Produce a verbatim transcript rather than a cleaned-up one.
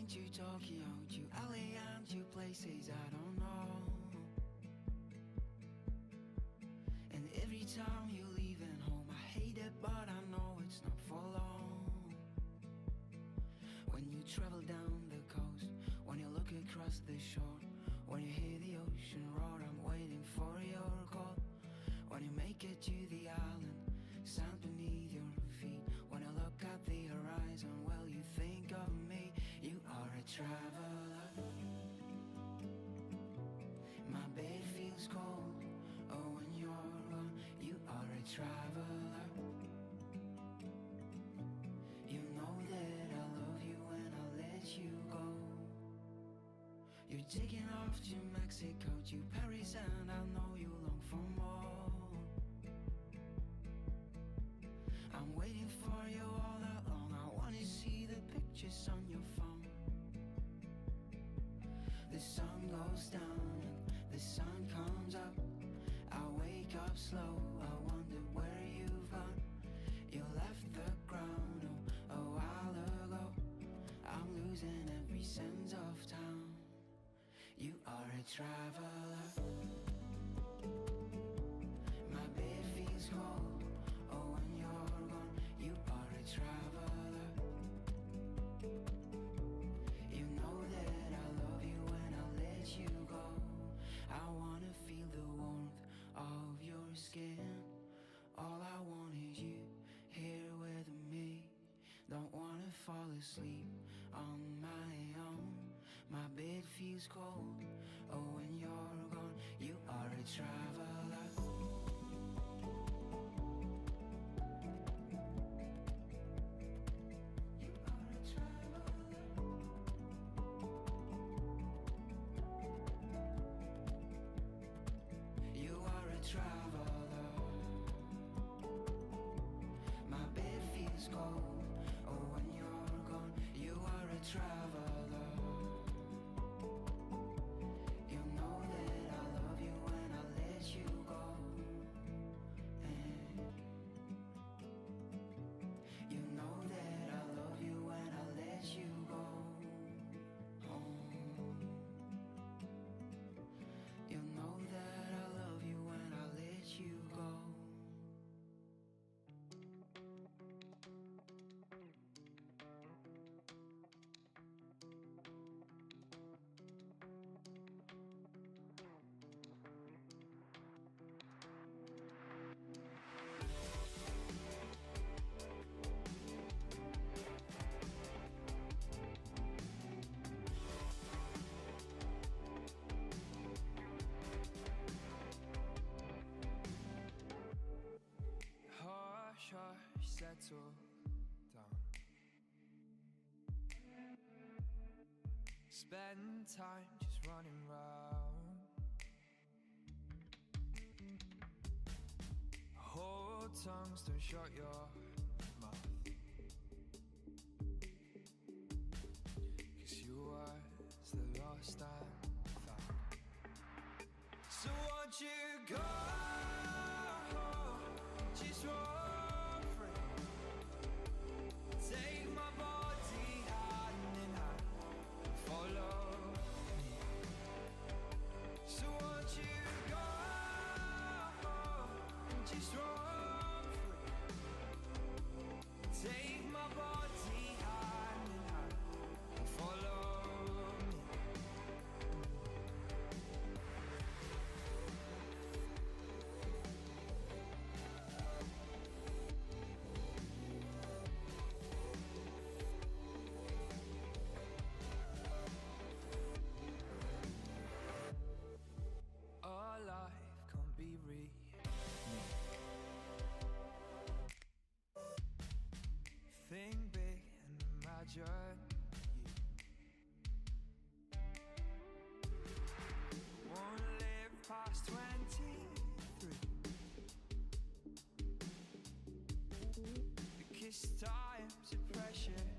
been to Tokyo, to L A and to places I don't know. And every time you're leaving home, I hate it, but I know it's not for long. When you travel down the coast, when you look across the shore, when you hear the ocean roar, I'm waiting for your call. When you make it to the island, sand beneath your feet, when I look at the horizon, well, you think of me. You are a traveler. My bed feels cold, oh, when you're gone. You are a traveler. You know that I love you when I let you go. You're taking off to Mexico, to Paris, and I know you long for more. I'm waiting for you all that long. I wanna see the pictures on your phone. The sun goes down and the sun comes up. I wake up slow, I wonder where you've gone. You left the ground, oh, a while ago. I'm losing every sense of time. You are a traveler. My bed feels cold, oh, when you're gone. You are a traveler. You know that I love you when I let you go. I wanna feel the warmth of your skin. All I want is you here with me. Don't wanna fall asleep on my own. My bed feels cold, oh, when you're gone. You are a traveler. Settle down. Spend time just running round. Hold tongues, don't shut your mouth. Cause you was the lost and found. So won't you go? Just run. Take my body hand in hand, follow me. So won't you go, just run free. Take my body hand in hand, follow me. Our life can't be remade. Think big and imagine you won't live past twenty-three, because time's a precious